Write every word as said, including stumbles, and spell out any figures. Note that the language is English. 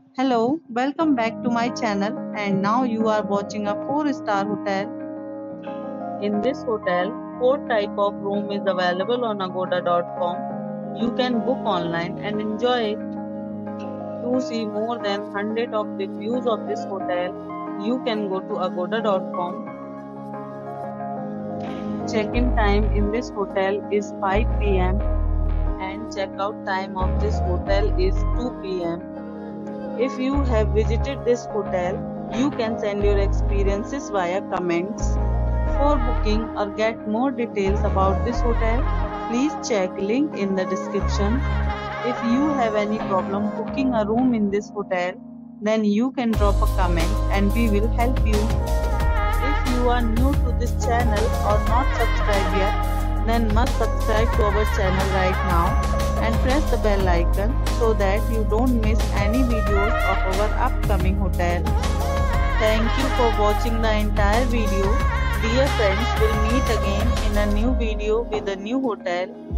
Hello, welcome back to my channel and now you are watching a four star hotel. In this hotel, four type of room is available on agoda dot com. You can book online and enjoy it. To see more than one hundred of reviews of this hotel, you can go to agoda dot com. Check-in time in this hotel is five p m and check-out time of this hotel is two p m If you have visited this hotel, you can send your experiences via comments. For booking or get more details about this hotel, please check link in the description. If you have any problem booking a room in this hotel, then you can drop a comment and we will help you. If you are new to this channel or not subscribed yet, then must subscribe to our channel right now and press the bell icon so that you don't miss any videos of our upcoming hotel. Thank you for watching the entire video. Dear friends, we'll meet again in a new video with a new hotel.